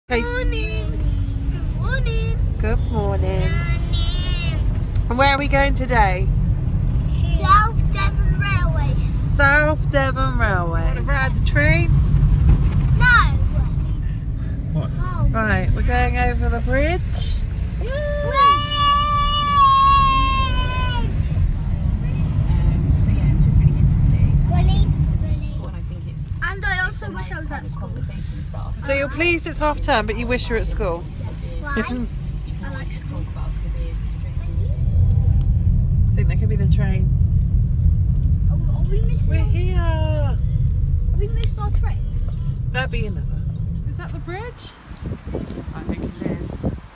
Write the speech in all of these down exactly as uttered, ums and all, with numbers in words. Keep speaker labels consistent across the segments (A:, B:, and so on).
A: Good morning. Good morning. Good morning. And where are we going today?
B: South Devon Railway.
A: South Devon Railway. Want to ride the train?
B: No.
C: What?
B: Oh.
A: Right, we're going over the bridge.
B: Wait. Release, release. And I also wish I was at school.
A: So you're pleased it's half term, but you wish you're at school.
B: Why? I like school.
A: I think that could be the train.
B: Oh, are we missing
A: We're
B: our,
A: here.
B: are we missing our train?
A: That'd be another. Is that the bridge? I think it is.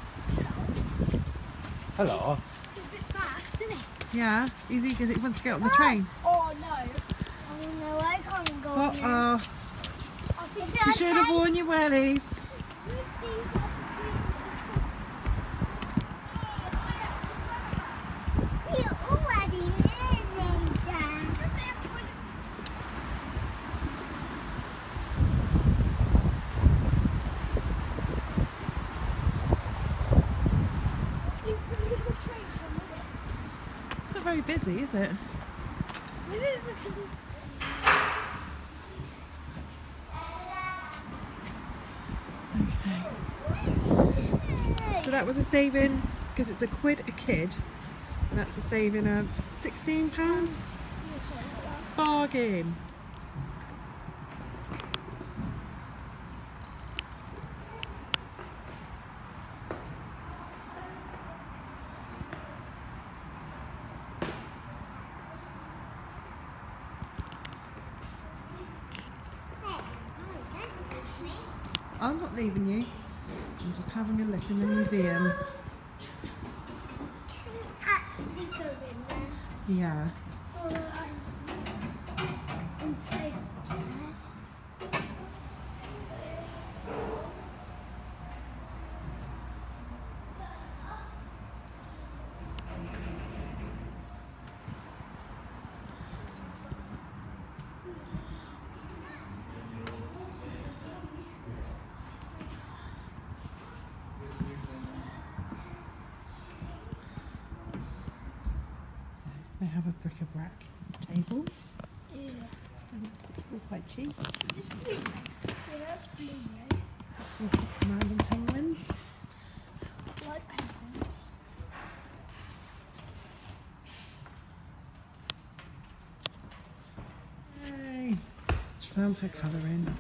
C: Hello.
B: It's a bit fast, isn't it?
A: Yeah, he's eager. He wants to get on the train.
B: Oh no. Oh no, I can't go
A: Uh
B: here.
A: oh.
B: Is
A: You
B: it
A: should have
B: okay?
A: worn your wellies.
B: We're already learning, Dad.
A: It's not very busy, is it?
B: Maybe because it's...
A: So that was a saving, because it's a quid a kid, and that's a saving of sixteen pounds. Bargain. I'm not leaving you. I'm just having a look in the museum.
B: Actually go in there.
A: Yeah.
B: And taste
A: They have a bric-a-brac table,
B: Yeah.
A: and it's all quite cheap.
B: Is this blue? Yeah, that's blue, right?
A: Got some random penguins.
B: Like penguins.
A: Yay! She found her colouring.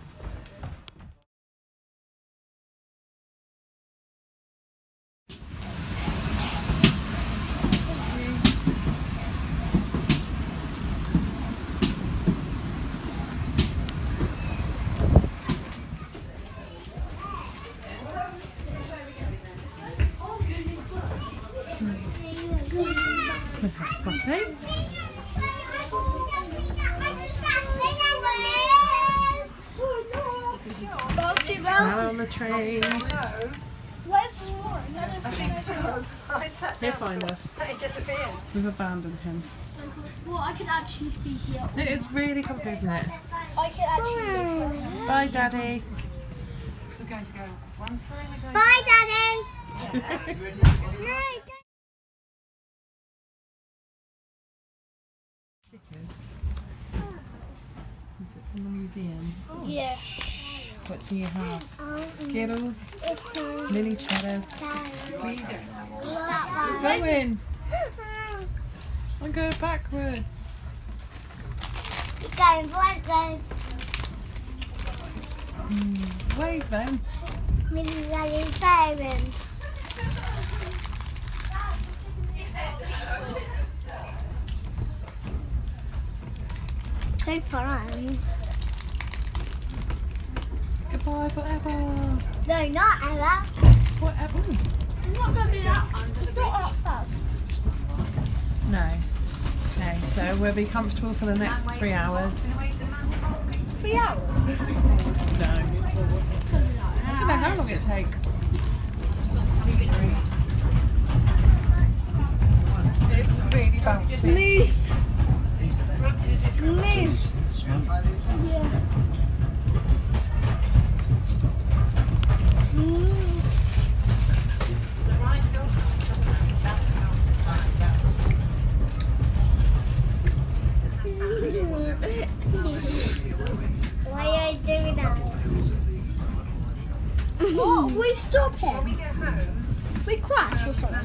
A: With her coffee.
B: Bouncy,
A: Out
B: bouncy.
A: on the train.
B: Where's Warren? I don't think so.
A: He'll find us.
D: He disappeared.
A: We've abandoned him.
B: Well, I can actually be here.
A: It is really comfy, isn't it?
B: I can actually be here.
A: Bye, Daddy.
D: We're going to go one time. We're going
B: Bye, Daddy. No,
A: Stickers. Is it from the museum?
B: yeah.
A: What do you have? Skittles, mini cheddars. Go in. I'm going backwards.
B: You're going forward.
A: Mm, wave then.
B: Mini Daddy's parents. So fun.
A: Goodbye forever.
B: No, not Ella.
A: Forever.
B: I'm not going to be that one. It's not that fun.
A: No. Okay, so we'll be comfortable for the next three hours.
B: Three hours?
A: No. I don't know how long it takes. It's really bouncy.
B: Moose. Moose. Yeah. What? We stop him?
D: When we get home,
B: We crash or something?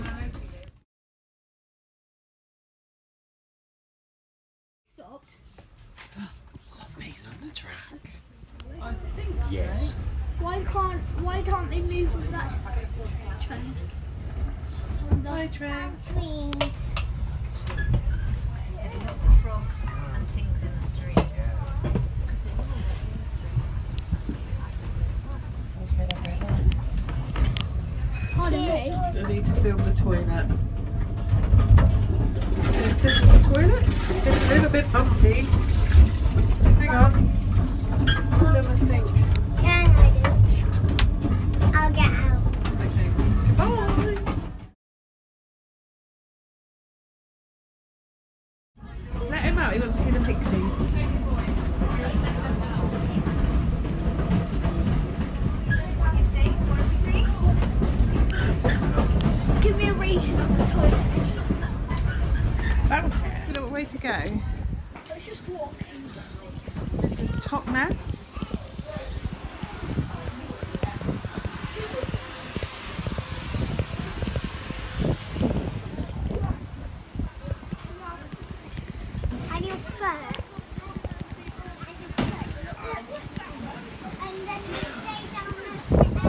B: Stopped.
A: Somebody's on the track.
D: I think
C: Yes.
B: Why can't Why can't they move with that train?
A: Hi, train.
B: Trains.
D: there's lots of frogs and things in the street. Because they're not in the street.
B: Oh, they
A: I need to film the toilet. So this is the toilet. It's a little bit bumpy. Hang on. Let's film the sink.
B: Can I just? I'll get out.
A: Okay. Bye. Let him out. He wants to see the pixies.
B: Give me a rating of the toilets.
A: Okay. Do you know what way to go?
B: Let's just walk and just see.
A: This is Top Nest.
B: And you first. And then you stay down there.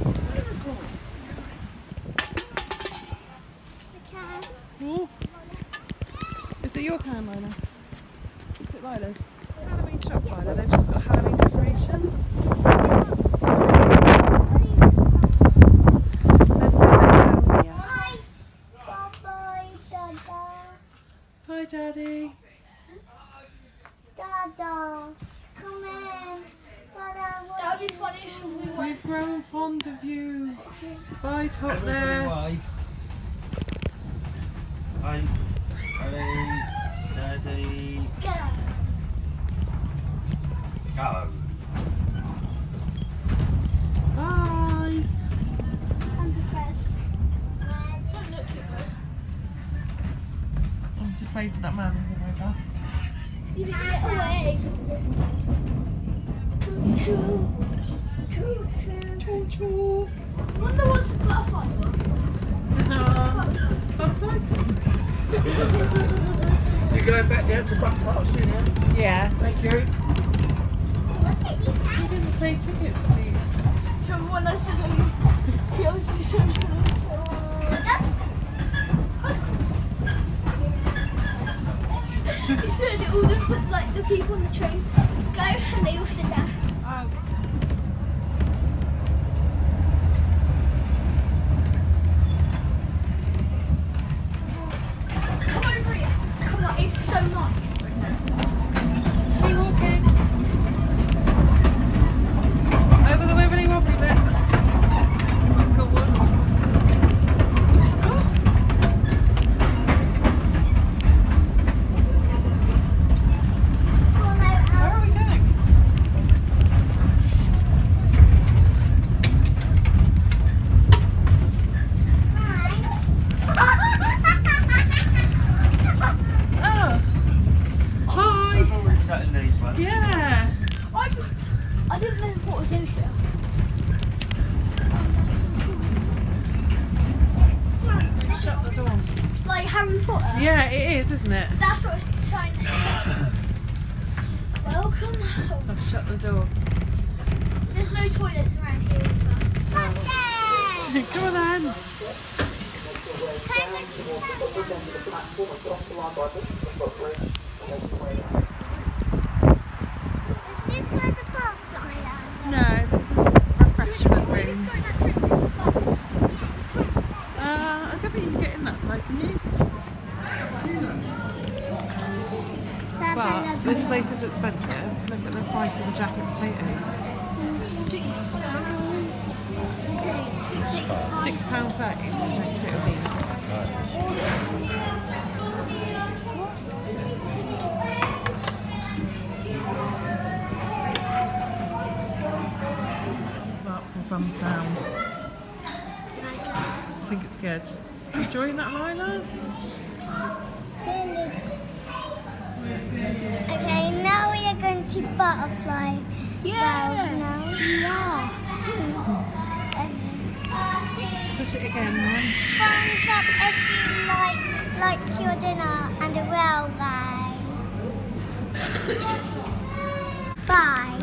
B: Okay.
A: Oh. Is it your can, Lila? Is it Lila's? Halloween shop, Lila. They've just got Halloween decorations. Let's go down here.
B: Hi. Bye-bye, Dada.
A: Hi, Daddy.
B: Dada. Come in. Dada, what? That would be funny if we went.
A: We've grown fond of you. Bye, Top Nest.
C: Hi. Hi. Steady.
B: Go.
C: Go.
A: Bye.
B: I'm the first. Don't look too good.
A: I'm just waving to that man over there.
B: You can get away. Choo choo. Choo choo.
A: Choo choo.
B: Wonder what's a butterfly one?
A: Uh, butterflies?
E: You're going back down to Buckfast, soon, yeah?
A: Yeah.
E: Thank you.
B: Look at these.
A: You didn't say tickets, please.
B: So when I said, oh, he obviously said, oh, that's quite cool. He said all the, like, the people on the train go and they all sit down.
A: Oh.
B: Come over here. Come on, it's so nice.
A: Keep walking. Over the wibbly wobbly bit. Oh, come on. Where are we going? Oh. Hi.
C: I've already sat in these ones.
A: Yeah.
B: I, was, I didn't know what was in here.
A: Shut the door.
B: Like Harry Potter.
A: Yeah, it is, isn't it?
B: That's what I was trying to say. Welcome home.
A: I've shut the door.
B: There's no toilets around here either.
A: Come on then.
B: Is this where the butterfly land?
A: No, this is refreshment
B: Let's
A: rooms.
B: go in that train to the side.
A: Uh, I don't think you can get in that side, can you? But this place is expensive. Look at the price of the jacket potatoes.
B: Six pounds.
A: Six pound thirty for a jacket potato beans. Mark for thumbs down. I think it's good. Enjoying that, Lila?
B: Okay, now we are going to butterfly. Yes. Now. Yeah.
A: watch it again then.
B: Thumbs up if you like, like your dinner and a railway. Bye.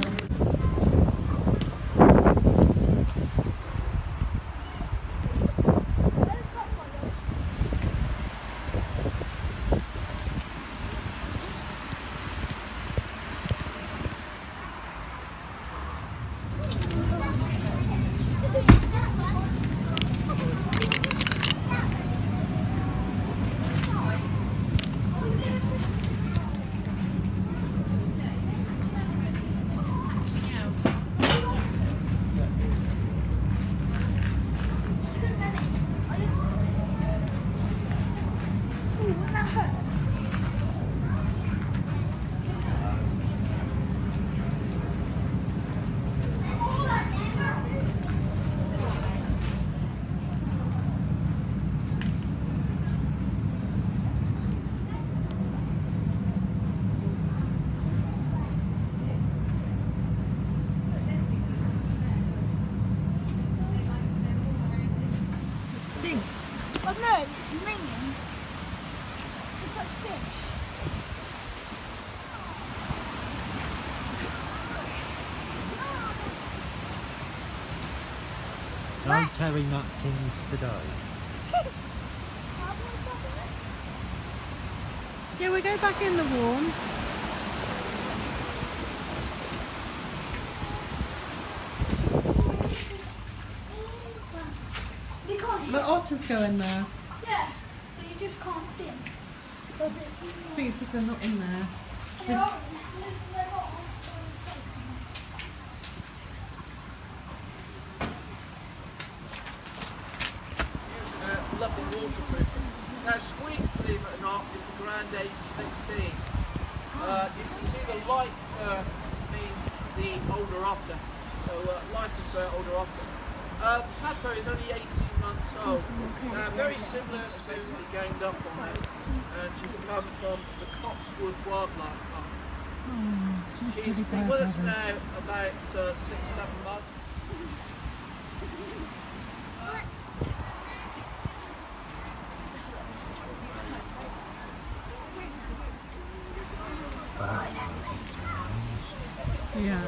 B: Oh no, it's ringing. It's like fish.
C: No Terry napkins today.
A: Yeah, we go back in the warm. The otters go in there.
B: Yeah, but you just can't see them. Because it's...
A: I think it's because they're not in there.
B: They're
A: There's-
B: not, they're not on the site.
E: Uh, lovely waterproofing. Now Squeaks, believe it or not, is the grand age of sixteen. Uh, you can see the light fur means the older otter. So uh, lighter fur, older otter. Uh, Pepper is only eighteen months old. Uh, very similar to the gained up on it. And she's come from the Cotswold Wildlife Park.
A: Oh, she's
E: She's
A: pretty
E: been with us
A: bad,
E: now about uh, six, seven months.
A: Yeah.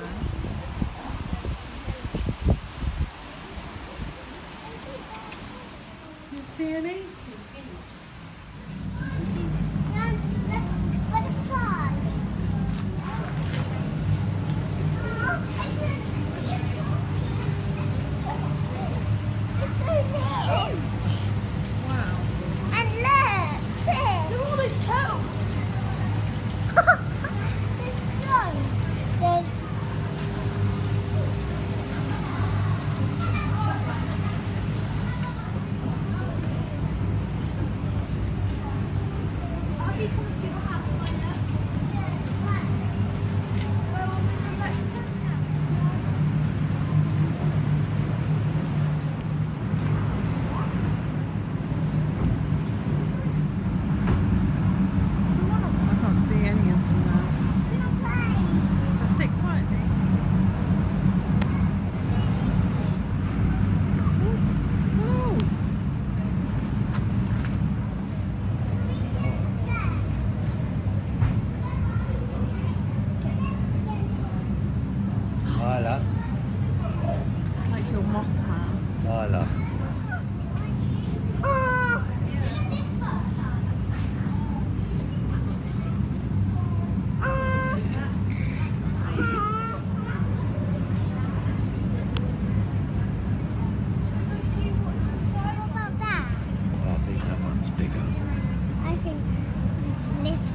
A: You see any? Wow.
B: And look, there. Look at all those toes. There's no. There's. I'll be coming to your house, find out. Well, would you like to come scout?
A: I can't see any of them now. They sit quietly. Oh.
C: Lila.
A: It's like your Mothman.
C: Lila.
B: What about that?
C: I think that one's bigger.
B: I think it's little.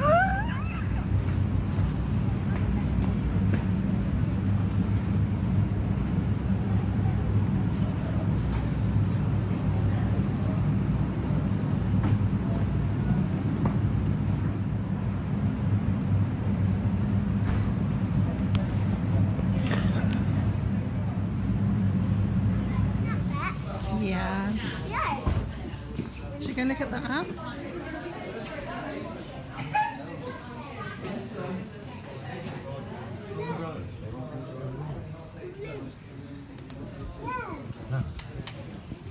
A: Yeah.
B: Yeah.
A: Should we go look at the app?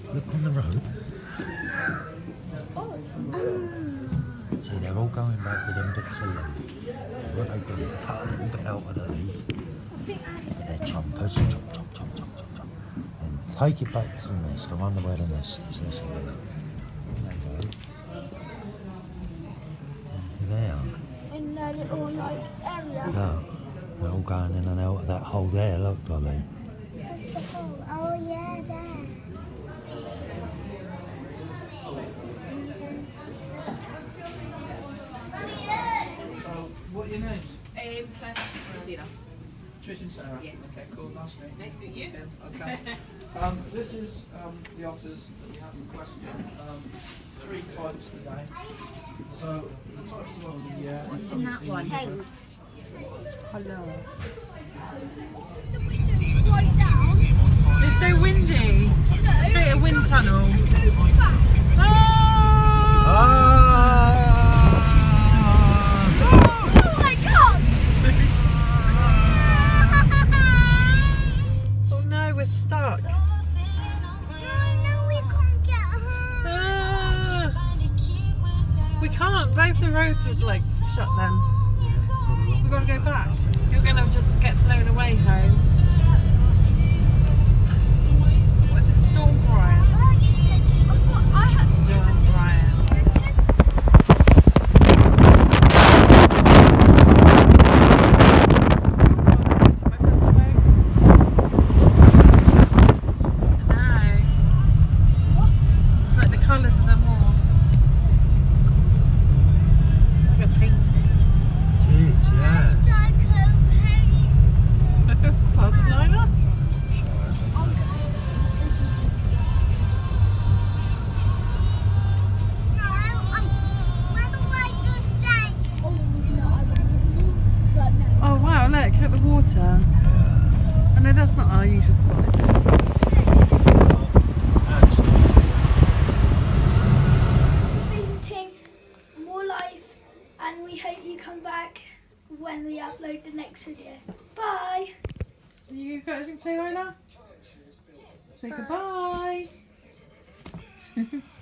C: Look on the road. See, they're all going back with them bits of leaf. What they do is cut a little bit out of the leaf. They're chompers, chop, chop, chop, chop, chop, chop. And take it back to the nest. I wonder where the nest is. Let's have a look. There they go. There.
B: In their little like area.
C: Look, they're all going in and out of that hole there. Look, Dolly.
B: What's the hole? Oh yeah, there.
E: What are your names?
D: Um, Sarah.
E: Trish and Sarah?
D: Yes.
E: Okay, cool, nice to meet you.
D: Nice to meet you.
E: Tim, okay. um, this is um, the otters that we have in question. Um, three types today. So, the types of otters, yeah.
D: What's in that one?
B: Thanks.
A: Hello.
B: Right now.
A: It's so windy. It's a bit of wind tunnel. Ah!
B: Oh my god!
A: Oh no, we're stuck.
B: No, no, we can't get home.
A: Ah! We can't. Both the roads are like shut then. We've got to go back. You're going to just get blown away home. What's it, Storm Brian?
B: I have
A: Storm Brian. Like the colours of them all. It's like a painting.
C: It is, yeah.
A: Pardon, Lila? Oh wow, look at the water. I know that's not our usual spot, is it?
B: Visiting More Life, and we hope you come back when we upload the next video. Bye!
A: You got anything to say, Lila? Say goodbye.